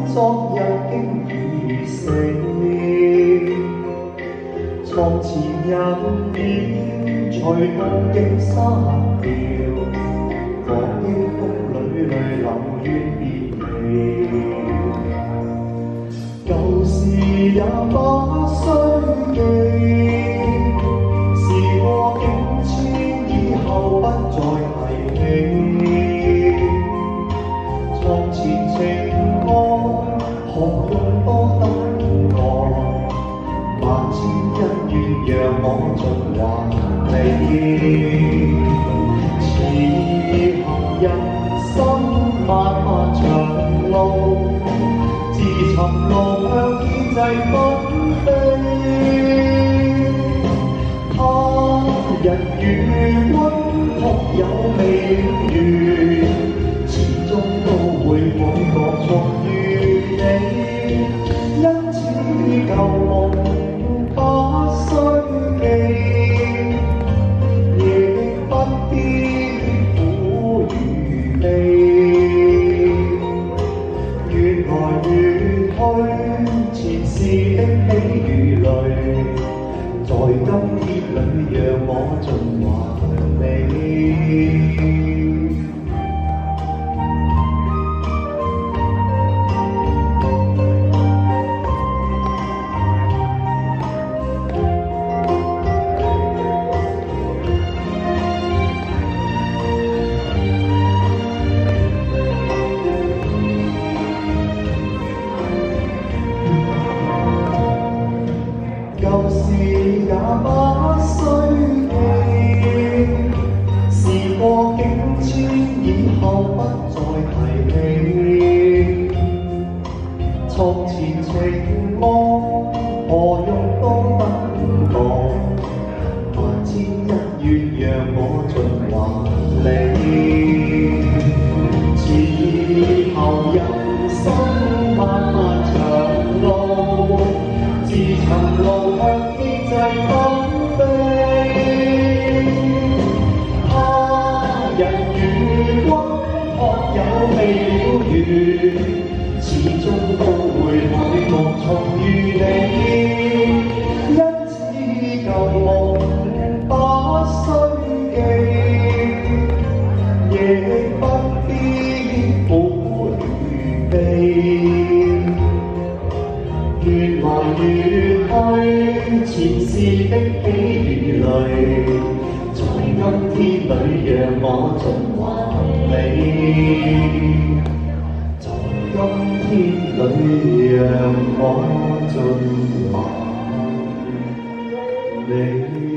昨日經已死，床前人已隨夢境失掉，黃英風裏流怨別離。舊事也不須記，時過境遷以後不再提起。床前情愛何用多等待，萬千恩怨讓我盡還你。此後人生漫漫長路，自尋路向天際紛飛。他人如溫學有未了緣，始終都會感覺重於你。因此舊夢不須記，亦不必苦與悲。緣來緣去，前事的喜與淚，在今天裏讓我盡還你。舊事也不須記，時過境遷以後不再提起。床前情夢何用多等待，萬千恩怨讓我盡還你。此後人生漫漫長路，自尋路向天際紛飛。他人如溫學有未了緣，始終都會愛莫重於你。因此舊夢不須記，亦不必苦與悲。緣來緣去，前事的喜與淚，在今天裏讓我盡還你。在今天裏讓我盡還你。